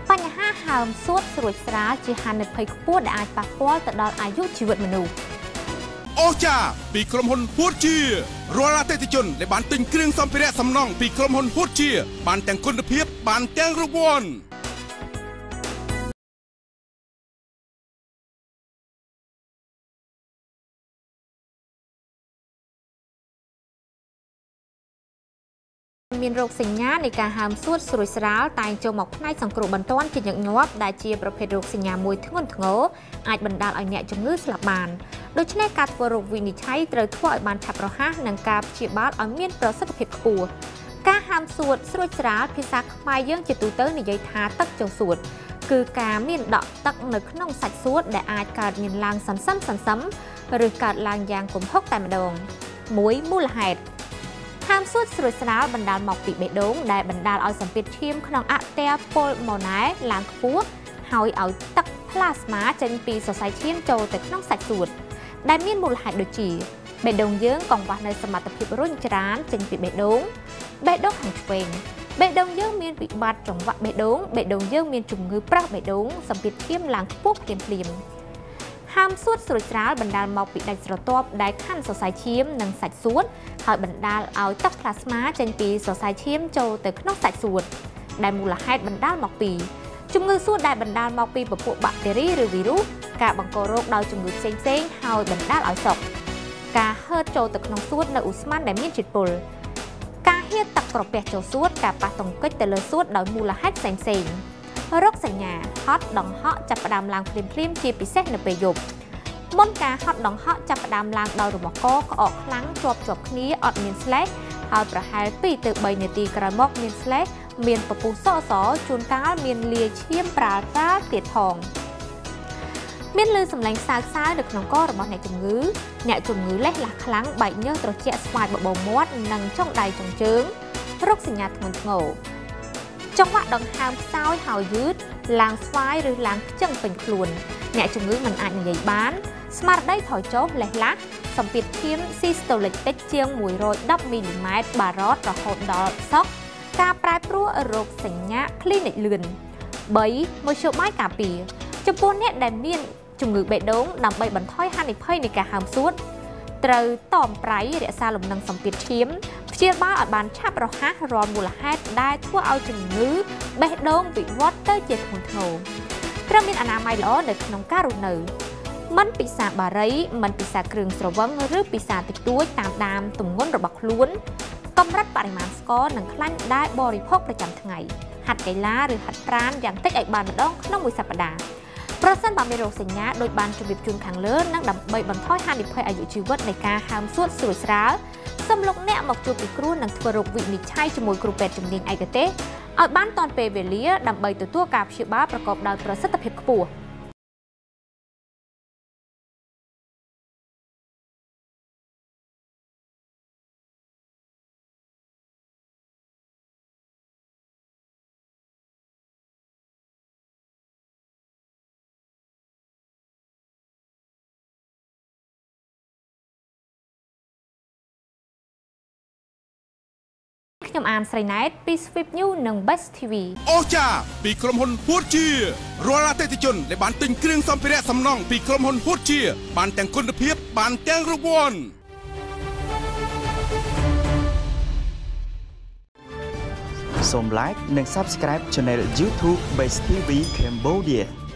បញ្ហាហើមសួតស្រួចស្រាលជាហានិភ័យខ្ពស់ដែលអាចប៉ះពាល់ទៅដល់អាយុជីវិតមនុស្សអូចាពីក្រុមហ៊ុនហួតជារាល់អតិថិជនដែលបានទិញគ្រឿងសម្ភារៈសំណង់ពីក្រុមហ៊ុនហួតជាបានទាំងគុណភាពបានទាំងរង្វាន់មានរោគសញ្ញានៃការហើមសួតស្រួយស្រាលតែងចូលមកផ្នែកសង្គ្រោះបន្ទាន់ជាញឹកញាប់ដែលជាប្រភេទរោគសញ្ញាមួយធ្ងន់ធ្ងរអាចបណ្ដាលឲ្យអ្នកជំងឺស្លាប់បានដូច្នេះការធ្វើរោគវិនិច្ឆ័យត្រូវធ្វើឲ្យបានឆាប់រហ័សនិងការព្យាបាលឲ្យមានប្រសិទ្ធភាពខ្ពស់ការហើមសួតស្រួចស្រាលភាសាខ្មែរយើងជាទូទៅនិយាយថាទឹកចង្សួតគឺការមានដក់ទឹកនៅក្នុងសាច់សួតដែលអាចកើតមានឡើងសន្សឹមឬកើតឡើងយ៉ាងគំហុកតែម្ដងមួយមូលហេតុហើមសួតស្រួយស្រាលបណ្ដាលមកពីបេះដូងដែលបណ្ដាលឲ្យសម្ពាធឈាមក្នុងអត្រាពុលម៉ូណែឡើងខ្ពស់ហើយឲ្យទឹកផ្លាស្មាចេញពីសរសៃឈាមចូលទៅក្នុងសាច់សួតដែលមានមូលហេតុដូចជាបេះដូងយើងកង្វះនៅសមត្ថភាពរុញច្រានចេញពីបេះដូងខាងឆ្វេងបេះដូងយើងមានវិបត្តិចង្វាក់បេះដូងយើងមានជំងឺប្រះបេះដូងសម្ពាធឈាមឡើងខ្ពស់ភ្លាមហើមសួតស្រួយស្រាលបណ្ដាលមកពីដាច់ស្រទាប់ដែលខាន់សរសៃឈាមនិងសាច់សួតហើយបណ្ដាលឲ្យទឹកផ្លាស្មាចេញពីសរសៃឈាមចូលទៅក្នុងសាច់សួតដែលមូលហេតុបណ្ដាលមកពីជំងឺសួតដែលបណ្ដាលមកពីពពួកបាក់តេរីឬវីរុសការបង្ករោគដោយជំងឺផ្សេងហើយបណ្ដាលឲ្យសុខការហឺតចូលទៅក្នុងសួតនៅឧស្ម័នដែលមានជាតិពុលការហៀទឹកក្រពះចូលសួតការប៉ះទង្គិចទៅលើសួតដោយមូលហេតុផ្សេងរោគសញ្ញាហត់ដង្ហក់ចាប់ផ្ដើមឡើងភ្លាមជាពិសេសនៅពេលយប់មុនការហត់ដង្ហក់ចាប់ផ្ដើមឡើងដោយរមាស់កក្អកខ្លាំងជាប់គ្នាអត់មានស្លេះហើយប្រហែល2ទៅ3នាទីក្រោយមកមានស្លេះមានពពុះសជួនកាលមានលាឈាមប្រាល់ទៀតផងមានលឺសំឡេងសើនៅក្នុងករបស់អ្នកជំងឺលេះលាស់ខ្លាំងបែកញើសត្រជាក់ស្វាយបបោមាត់និងចុងដៃចុងជើងរោគសញ្ញាធ្ងន់ធ្ងរចង្វាក់ដង្ហើមខ្សោយហើយយឺតឡើងស្វាយឬឡើងខ្ជិងពេញខ្លួនអ្នកជំងឺមិនអាចនិយាយបានស្មារតីថយចុះលេះឡាស់សម្ពាធឈាមស៊ីស្តូលិកតិចជាង110មីលីម៉ែត្របារ៉តរហូតដល់សក់ការប្រែប្រួលរោគសញ្ញាគ្លីនិកលឿន3មធ្យោបាយការពារចំពោះអ្នកដែលមានជំងឺបេះដូងដើម្បីបន្ថយហានិភ័យនៃការហើមសួតត្រូវតមប្រៃរក្សាលំនឹងសម្ពាធឈាមព្យាបាលឲ្យបានឆាប់រហ័សរាល់មូលហេតុដែលធ្វើឲ្យជំងឺបេះដូងវិវត្តទៅជាធ្ងន់ធ្ងរត្រូវមានអនាម័យល្អនៅក្នុងការរស់នៅមិនពិសាបារីមិនពិសាគ្រឿងស្រវឹងឬពិសាតិចតួចតាមដានទម្ងន់របស់ខ្លួនកម្រិតបរិមាណស្ករនិងខ្លាញ់ដែលបរិភោគប្រចាំថ្ងៃហាត់កីឡាឬហាត់ប្រាណយ៉ាងតិចឲ្យបានម្ដងក្នុងមួយសប្តាហ៍ប្រសិនបើមានរោគសញ្ញាដោយបានជម្រាបជូនខាងលើនិងដើម្បីបន្ថយហានិភ័យអាយុជីវិតនៃការហើមសួតស្រួយស្រាលសូមលោកអ្នកមកជួបពិគ្រោះនិងធ្វើរោគវិនិច្ឆ័យជាមួយគ្រូពេទ្យជំនាញឯកទេសឲ្យបានទាន់ពេលវេលាដើម្បីទទួលការព្យាបាលប្រកបដោយប្រសិទ្ធភាពខ្ពស់ខ្ញុំអានស្រីណែតពី Swift News និង Best TV អូចាពីក្រុមហ៊ុនហួតជារាល់អតិថិជនដែលបានទិញគ្រឿងសម្ភារៈសំណង់ពីក្រុមហ៊ុនហួតជាបានទាំងគុណភាពបានទាំងរង្វាន់សូម Like និង Subscribe Channel YouTube Best TV Cambodia